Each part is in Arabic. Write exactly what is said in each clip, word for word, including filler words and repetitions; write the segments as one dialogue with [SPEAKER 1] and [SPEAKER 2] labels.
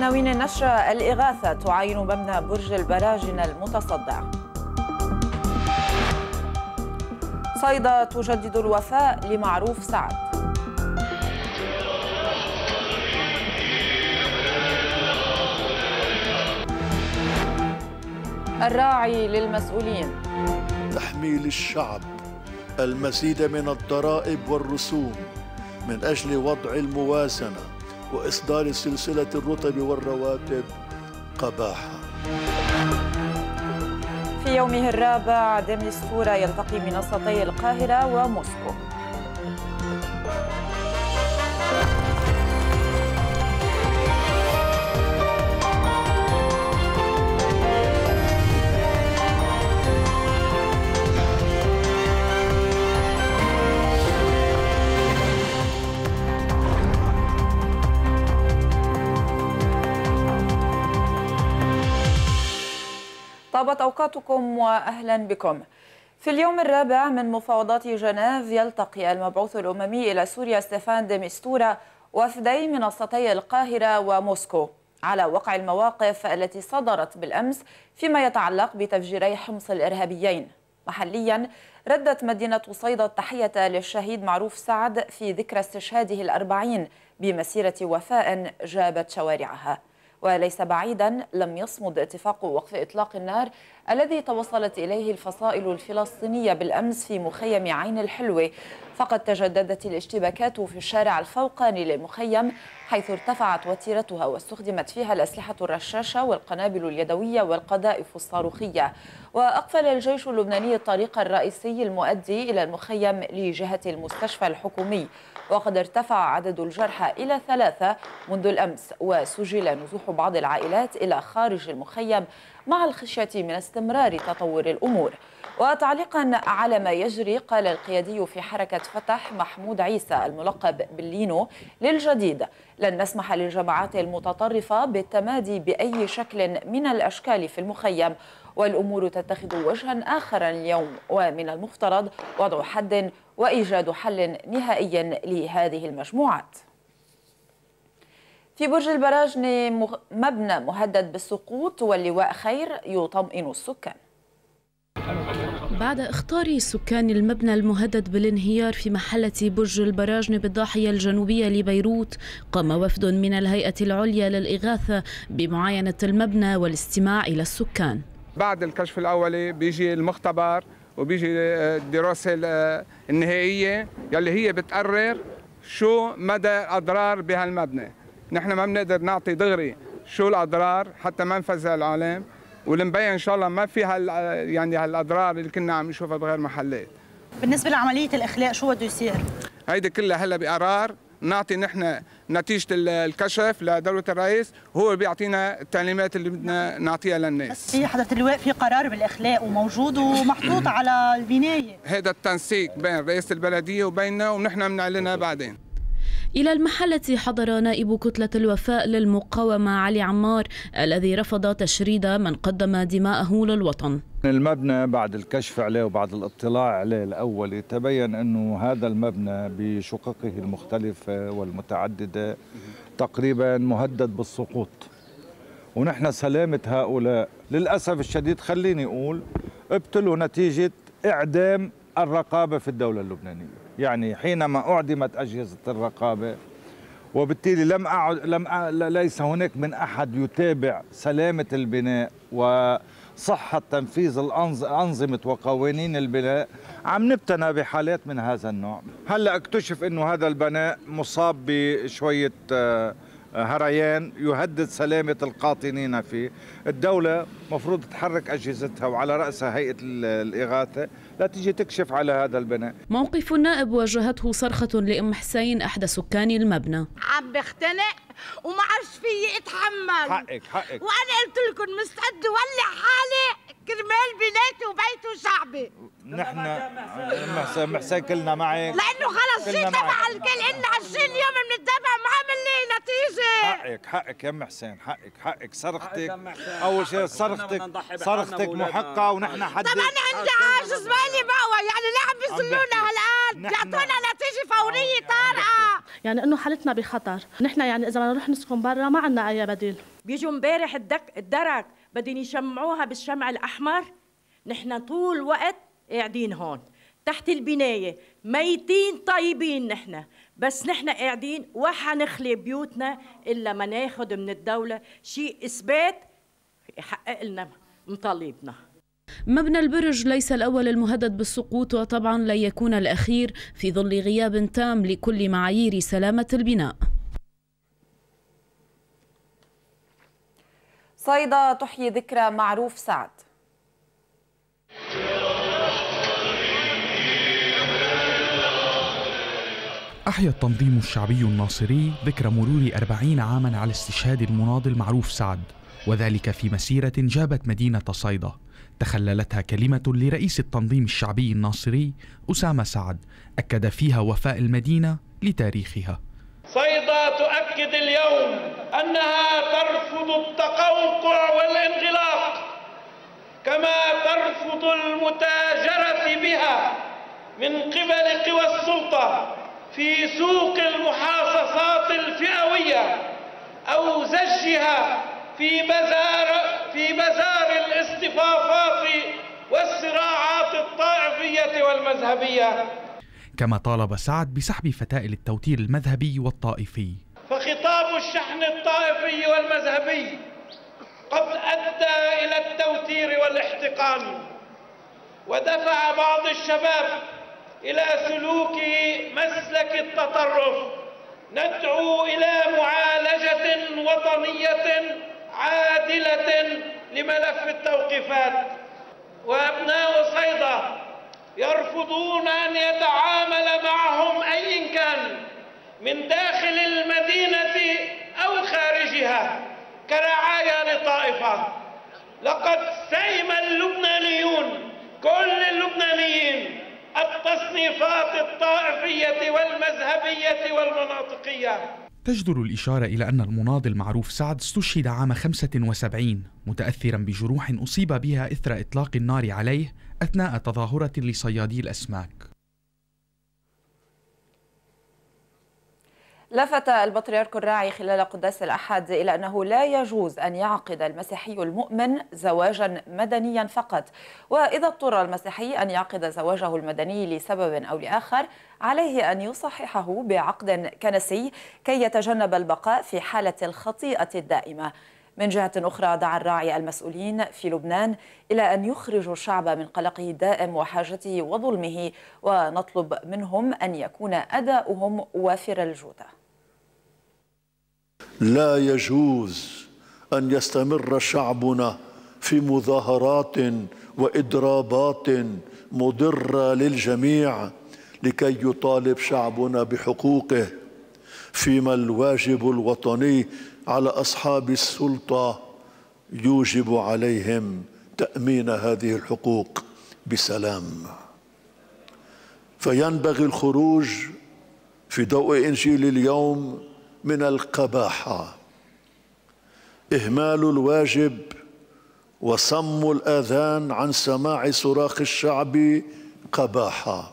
[SPEAKER 1] عناوين النشرة: الإغاثة تعاين مبنى برج البراجن المتصدع. صيدا تجدد الوفاء لمعروف سعد. الراعي للمسؤولين:
[SPEAKER 2] تحميل الشعب المزيد من الضرائب والرسوم من أجل وضع الموازنة وإصدار سلسلة الرطب والرواتب قباحة.
[SPEAKER 1] في يومه الرابع دي مستورة يلتقي منصتي القاهرة وموسكو. طابت أوقاتكم وأهلا بكم. في اليوم الرابع من مفاوضات جنيف يلتقي المبعوث الأممي إلى سوريا ستيفان دي مستورة وفدي منصتي القاهرة وموسكو على وقع المواقف التي صدرت بالأمس فيما يتعلق بتفجيري حمص الإرهابيين. محليا ردت مدينة صيدا التحية للشهيد معروف سعد في ذكرى استشهاده الأربعين بمسيرة وفاء جابت شوارعها. وليس بعيدا لم يصمد اتفاق وقف إطلاق النار الذي توصلت إليه الفصائل الفلسطينية بالأمس في مخيم عين الحلوة، فقد تجددت الاشتباكات في الشارع الفوقاني للمخيم حيث ارتفعت وتيرتها واستخدمت فيها الأسلحة الرشاشة والقنابل اليدوية والقذائف الصاروخية. وأقفل الجيش اللبناني الطريق الرئيسي المؤدي إلى المخيم لجهة المستشفى الحكومي، وقد ارتفع عدد الجرحى إلى ثلاثة منذ الأمس، وسجل نزوح بعض العائلات إلى خارج المخيم مع الخشية من استمرار تطور الأمور. وتعليقا على ما يجري، قال القيادي في حركة فتح محمود عيسى الملقب باللينو للجديد: لن نسمح للجماعات المتطرفة بالتمادي بأي شكل من الأشكال في المخيم، والأمور تتخذ وجها آخر اليوم، ومن المفترض وضع حد وإيجاد حل نهائي لهذه المجموعات. في برج البراجن مبنى مهدد بالسقوط واللواء خير يطمئن السكان.
[SPEAKER 3] بعد إخطار سكان المبنى المهدد بالانهيار في محلة برج البراجن بالضاحية الجنوبية لبيروت، قام وفد من الهيئة العليا للإغاثة بمعاينة المبنى والاستماع إلى السكان. بعد الكشف الأولي بيجي المختبر وبيجي الدراسة النهائية يلي هي بتقرر شو مدى أضرار بهالمبنى. نحن ما بنقدر نعطي دغري شو الأضرار حتى ما نفزع العالم، والمبين ان شاء الله ما في هال يعني هالاضرار اللي كنا عم نشوفها بغير محلات. بالنسبه لعمليه الاخلاء شو بده يصير؟ هيدي كلها هلا بقرار نعطي نحن نتيجه الكشف لدوله الرئيس، هو بيعطينا التعليمات اللي بدنا نعطيها للناس. بس في حضرة اللواء في قرار بالاخلاء وموجود ومحطوط على البنايه. هذا التنسيق بين رئيس البلديه وبيننا ونحن بنعلنها بعدين. إلى المحلة حضر نائب كتلة الوفاء للمقاومة علي عمار الذي رفض تشريد من قدم دماءه للوطن.
[SPEAKER 4] المبنى بعد الكشف عليه وبعد الاطلاع عليه الأولي تبين أنه هذا المبنى بشققه المختلفة والمتعددة تقريبا مهدد بالسقوط، ونحن سلامة هؤلاء للأسف الشديد خليني أقول ابتلوا نتيجة إعدام الرقابة في الدولة اللبنانية. يعني حينما أعدمت أجهزة الرقابة وبالتالي لم أعد لم أ... ليس هناك من أحد يتابع سلامة البناء وصحة تنفيذ الأنظ... أنظمة وقوانين البناء، عم نبتنى بحالات من هذا النوع. هلأ اكتشف أنه هذا البناء مصاب بشوية هريان يهدد سلامة القاطنين فيه. الدولة مفروض تحرك أجهزتها وعلى رأسها هيئة الإغاثة لا تيجي تكشف على هذا البناء.
[SPEAKER 3] موقف النائب واجهته صرخة لأم حسين أحد سكان المبنى.
[SPEAKER 5] عم بختنق وما عادش فيي اتحمل.
[SPEAKER 4] حقك حقك.
[SPEAKER 5] وأنا قلت لكم مستعد ولع حالي كرمال بناتي وبيتي وشعبي.
[SPEAKER 4] نحن محسن محسن كلنا معك.
[SPEAKER 5] لأنه خلص شيء تبع الكل، إن عشرين يوم بنتابع ما عمل لي نتيجة.
[SPEAKER 4] حقك حقك يا ام حسين، حقك حقك صرختك اول شيء، صرختك صرختك محقه ونحن حد.
[SPEAKER 5] طب انا عندي عاجز مالي بقوى، يعني ليه عم بيذلونا هالقد؟ يعطونا نتيجه فوريه طارئه.
[SPEAKER 6] يعني انه حالتنا بخطر، نحن يعني اذا بدنا نروح نسكن برا ما عندنا اي بديل.
[SPEAKER 7] بيجوا امبارح الدك الدرك بدهم يشمعوها بالشمع الاحمر، نحن طول الوقت قاعدين هون تحت البنايه ميتين طيبين نحن، بس نحن قاعدين وحنخلي بيوتنا الا ما ناخذ من الدوله شيء اثبات يحقق لنا مطالبنا.
[SPEAKER 3] مبنى البرج ليس الأول المهدد بالسقوط، وطبعا لن يكون الأخير في ظل غياب تام لكل معايير سلامة البناء.
[SPEAKER 1] صيدا تحيي ذكرى معروف سعد.
[SPEAKER 8] أحيا التنظيم الشعبي الناصري ذكرى مرور أربعين عاما على استشهاد المناضل معروف سعد، وذلك في مسيرة جابت مدينة صيدا تخللتها كلمة لرئيس التنظيم الشعبي الناصري أسامة سعد أكد فيها وفاء المدينة لتاريخها.
[SPEAKER 9] صيدا تؤكد اليوم أنها ترفض التقوقع والانغلاق، كما ترفض المتاجرة بها من قبل قوى السلطة في سوق المحاصصات الفئوية أو زجها في بزار في بزار الاصطفافات والصراعات الطائفية والمذهبية.
[SPEAKER 8] كما طالب سعد بسحب فتائل التوتير المذهبي والطائفي.
[SPEAKER 9] فخطاب الشحن الطائفي والمذهبي قد أدى إلى التوتير والاحتقان، ودفع بعض الشباب إلى سلوك مسلك التطرف. ندعو إلى معالجة وطنية عادلة لملف التوقيفات، وأبناء صيدا يرفضون أن يتعامل معهم أي كان من داخل المدينة أو خارجها كرعايا لطائفة. لقد سئم اللبنانيون كل اللبنانيين التصنيفات الطائفية والمذهبية والمناطقية.
[SPEAKER 8] تجدر الإشارة إلى أن المناضل معروف سعد استشهد عام خمسة وسبعين متأثرا بجروح أصيب بها إثر إطلاق النار عليه أثناء تظاهرة لصيادي الأسماك.
[SPEAKER 1] لفت البطريرك الراعي خلال قداس الأحد إلى أنه لا يجوز أن يعقد المسيحي المؤمن زواجا مدنيا فقط، وإذا اضطر المسيحي أن يعقد زواجه المدني لسبب أو لآخر عليه أن يصححه بعقد كنسي كي يتجنب البقاء في حالة الخطيئة الدائمة. من جهة أخرى دعا الراعي المسؤولين في لبنان إلى أن يخرجوا الشعب من قلقه الدائم وحاجته وظلمه، ونطلب منهم أن يكون أداؤهم وافر الجودة.
[SPEAKER 2] لا يجوز أن يستمر شعبنا في مظاهرات وإضرابات مضرة للجميع لكي يطالب شعبنا بحقوقه، فيما الواجب الوطني على أصحاب السلطة يوجب عليهم تأمين هذه الحقوق بسلام. فينبغي الخروج في ضوء إنجيل اليوم من القباحة، إهمال الواجب وصم الآذان عن سماع صراخ الشعب قباحة،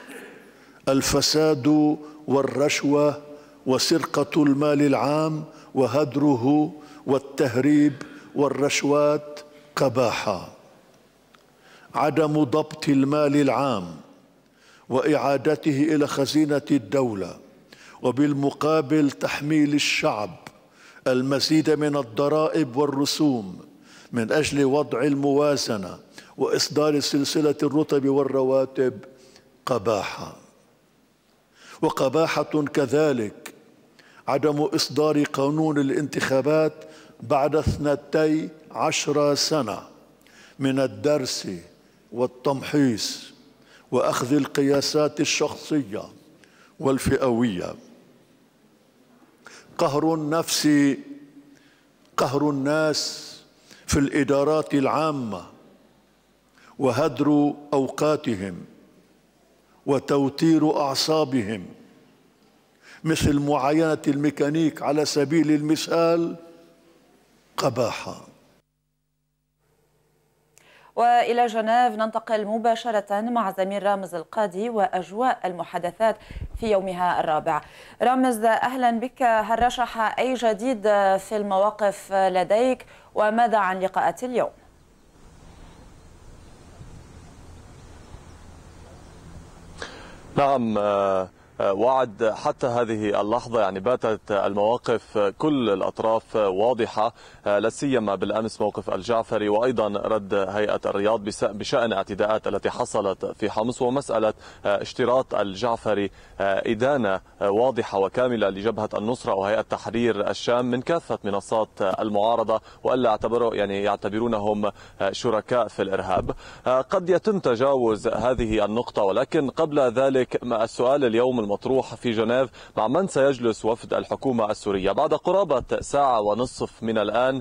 [SPEAKER 2] الفساد والرشوة وسرقة المال العام وهدره والتهريب والرشوات قباحة، عدم ضبط المال العام وإعادته إلى خزينة الدولة، وبالمقابل تحميل الشعب المزيد من الضرائب والرسوم من أجل وضع الموازنة وإصدار سلسلة الرطب والرواتب قباحة. وقباحة كذلك عدم إصدار قانون الانتخابات بعد اثنتي عشر سنة من الدرس والتمحيص وأخذ القياسات الشخصية والفئوية. قهر النفس، قهر الناس في الإدارات العامة وهدر أوقاتهم وتوتير أعصابهم مثل معاينة الميكانيك على سبيل المثال قباحة.
[SPEAKER 1] وإلى جنيف ننتقل مباشرة مع زميل رامز القاضي وأجواء المحادثات في يومها الرابع. رامز، أهلا بك. هل رشح أي جديد في المواقف لديك وماذا عن لقاءات اليوم؟
[SPEAKER 10] نعم، وعد حتى هذه اللحظة يعني باتت المواقف كل الأطراف واضحة، لا سيما بالأمس موقف الجعفري وأيضا رد هيئة الرياض بشأن اعتداءات التي حصلت في حمص، ومسألة اشتراط الجعفري إدانة واضحة وكاملة لجبهة النصرة وهيئة تحرير الشام من كافة منصات المعارضة، وألا يعتبروا يعني يعتبرونهم شركاء في الإرهاب. قد يتم تجاوز هذه النقطة، ولكن قبل ذلك السؤال اليوم المطروح في جنيف: مع من سيجلس وفد الحكومة السورية؟ بعد قرابة ساعة ونصف من الآن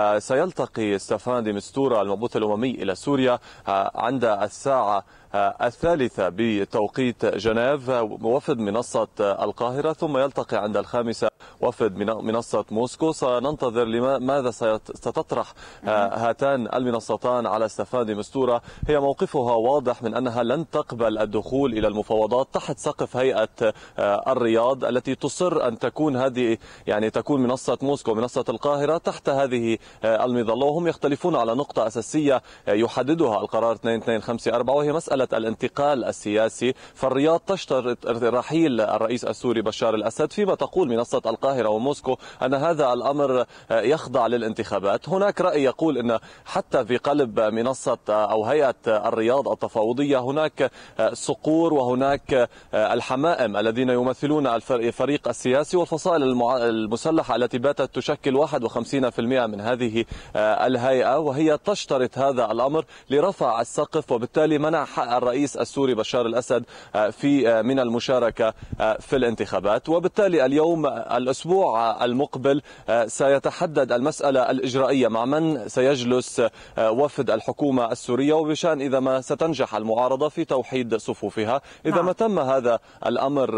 [SPEAKER 10] سيلتقي ستيفان دي مستورة المبعوث الأممي إلى سوريا عند الساعة الثالثة بتوقيت جنيف وفد منصة القاهرة، ثم يلتقي عند الخامسة وفد منصة موسكو. سننتظر ماذا ستطرح هاتان المنصتان على ستيفان دي مستورة. هي موقفها واضح من أنها لن تقبل الدخول إلى المفاوضات تحت سقف هيئة الرياض التي تصر أن تكون هذه يعني تكون منصة موسكو منصة القاهرة تحت هذه المظلة، وهم يختلفون على نقطة أساسية يحددها القرار اثنين اثنين خمسة أربعة، وهي مسألة الانتقال السياسي. فالرياض تشترط رحيل الرئيس السوري بشار الأسد، فيما تقول منصة القاهرة وموسكو أن هذا الأمر يخضع للانتخابات. هناك رأي يقول أن حتى في قلب منصة أو هيئة الرياض التفاوضية هناك صقور وهناك الحمائم الذين يمثلون الفريق السياسي والفصائل المسلحة التي باتت تشكل واحد وخمسين بالمئة من هذه الهيئة، وهي تشترط هذا الأمر لرفع السقف وبالتالي منع حق الرئيس السوري بشار الأسد في من المشاركة في الانتخابات. وبالتالي اليوم الأسبوع المقبل سيتحدد المسألة الإجرائية مع من سيجلس وفد الحكومة السورية، وبشأن إذا ما ستنجح المعارضة في توحيد صفوفها. إذا نعم. ما تم هذا الأمر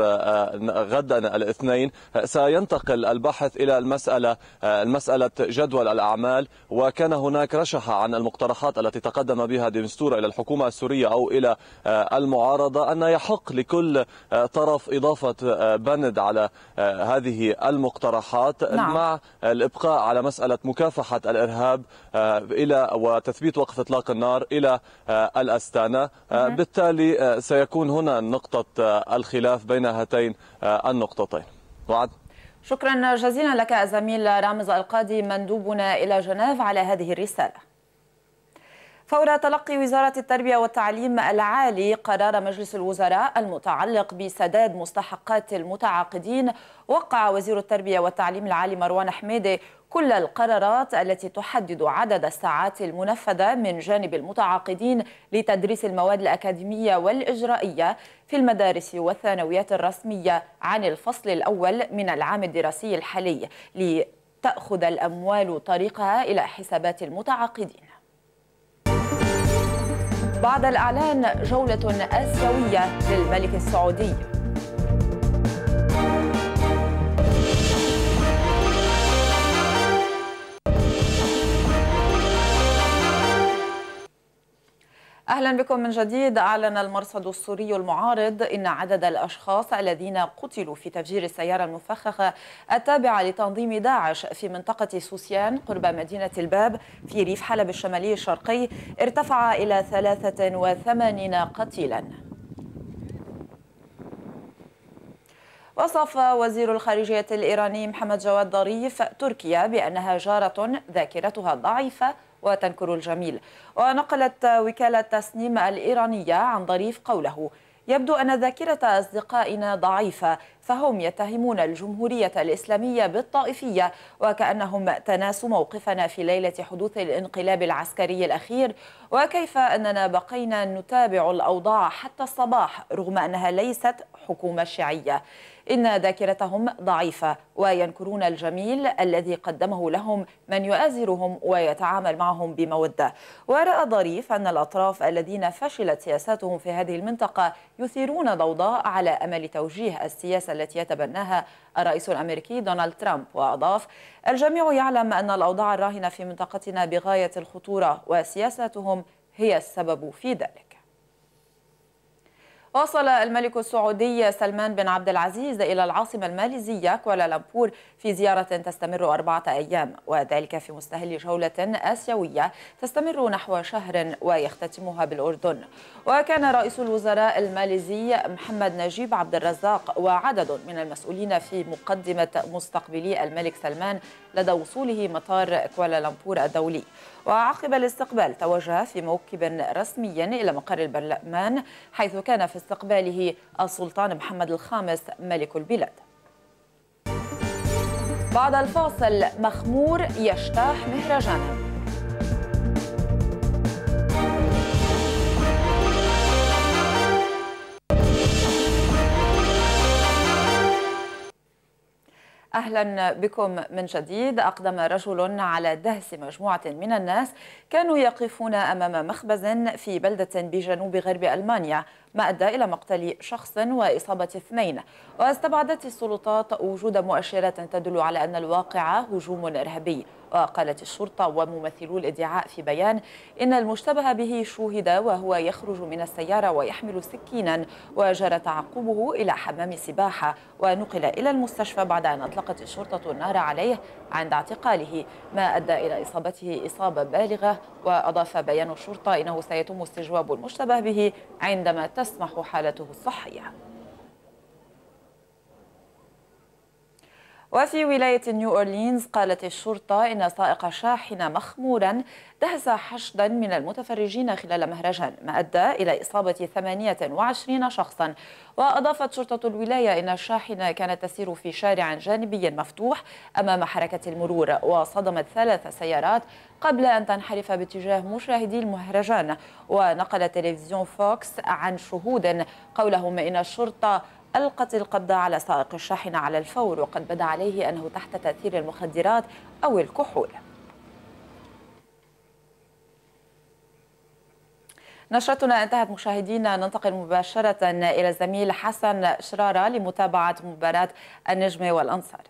[SPEAKER 10] غدا الاثنين سينتقل البحث إلى المسألة المسألة جدول الأعمال، وكان هناك رشح عن المقترحات التي تقدم بها دي مستورة إلى الحكومة السورية أو إلى المعارضة أن يحق لكل طرف إضافة بند على هذه المقترحات نعم. مع الإبقاء على مسألة مكافحة الإرهاب إلى وتثبيت وقف إطلاق النار إلى الأستانة. بالتالي سيكون هنا نقطة الخلاف بين هاتين النقطتين. وعد.
[SPEAKER 1] شكرا جزيلا لك زميل رامز القاضي مندوبنا إلى جنيف على هذه الرسالة. فور تلقي وزارة التربية والتعليم العالي قرار مجلس الوزراء المتعلق بسداد مستحقات المتعاقدين، وقع وزير التربية والتعليم العالي مروان حميدة كل القرارات التي تحدد عدد الساعات المنفذة من جانب المتعاقدين لتدريس المواد الأكاديمية والإجرائية في المدارس والثانويات الرسمية عن الفصل الأول من العام الدراسي الحالي، لتأخذ الأموال طريقها إلى حسابات المتعاقدين. بعد الإعلان جولة آسيوية للملك السعودي. أهلا بكم من جديد. أعلن المرصد السوري المعارض إن عدد الأشخاص الذين قتلوا في تفجير السيارة المفخخة التابعة لتنظيم داعش في منطقة سوسيان قرب مدينة الباب في ريف حلب الشمالي الشرقي ارتفع إلى ثلاثة وثمانين قتيلا. وصف وزير الخارجية الإيراني محمد جواد ظريف تركيا بأنها جارة ذاكرتها ضعيفة وتنكر الجميل. ونقلت وكالة تسنيم الإيرانية عن ظريف قوله: يبدو أن ذاكرة أصدقائنا ضعيفة، فهم يتهمون الجمهورية الإسلامية بالطائفية وكأنهم تناسوا موقفنا في ليلة حدوث الانقلاب العسكري الأخير، وكيف أننا بقينا نتابع الأوضاع حتى الصباح رغم أنها ليست حكومة شيعية. إن ذاكرتهم ضعيفة وينكرون الجميل الذي قدمه لهم من يؤازرهم ويتعامل معهم بمودة. ورأى ظريف أن الأطراف الذين فشلت سياساتهم في هذه المنطقة يثيرون ضوضاء على أمل توجيه السياسة التي يتبناها الرئيس الأمريكي دونالد ترامب. وأضاف: الجميع يعلم أن الأوضاع الراهنة في منطقتنا بغاية الخطورة وسياساتهم هي السبب في ذلك. وصل الملك السعودي سلمان بن عبد العزيز إلى العاصمة الماليزية كوالالمبور في زيارة تستمر أربعة أيام، وذلك في مستهل جولة آسيوية تستمر نحو شهر ويختتمها بالأردن. وكان رئيس الوزراء الماليزي محمد نجيب عبد الرزاق وعدد من المسؤولين في مقدمة مستقبلي الملك سلمان لدى وصوله مطار كوالالمبور الدولي. وعقب الاستقبال توجه في موكب رسمي إلى مقر البرلمان، حيث كان في استقباله السلطان محمد الخامس ملك البلاد. بعد الفاصل، مخمور يجتاح مهرجانا. أهلا بكم من جديد. أقدم رجل على دهس مجموعة من الناس كانوا يقفون أمام مخبز في بلدة بجنوب غرب ألمانيا، ما أدى إلى مقتل شخص وإصابة اثنين. واستبعدت السلطات وجود مؤشرات تدل على أن الواقع هجوم إرهابي. وقالت الشرطة وممثلو الادعاء في بيان إن المشتبه به شوهد وهو يخرج من السيارة ويحمل سكينا، وجرى تعقبه إلى حمام سباحة ونقل إلى المستشفى بعد أن أطلقت الشرطة النار عليه عند اعتقاله، ما أدى إلى إصابته إصابة بالغة. وأضاف بيان الشرطة إنه سيتم استجواب المشتبه به عندما تسمح حالته الصحية. وفي ولاية نيو أورلينز قالت الشرطة إن سائق شاحنة مخمورا دهس حشدا من المتفرجين خلال مهرجان، ما أدى إلى إصابة ثمانية وعشرين شخصا. وأضافت شرطة الولاية إن الشاحنة كانت تسير في شارع جانبي مفتوح أمام حركة المرور، وصدمت ثلاث سيارات قبل أن تنحرف باتجاه مشاهدي المهرجان. ونقل تلفزيون فوكس عن شهود قولهم إن الشرطة ألقت القبض على سائق الشاحنة على الفور، وقد بدا عليه أنه تحت تأثير المخدرات أو الكحول. نشرتنا انتهت مشاهدينا، ننتقل مباشرة إلى الزميل حسن شرارة لمتابعة مباراة النجم والأنصار.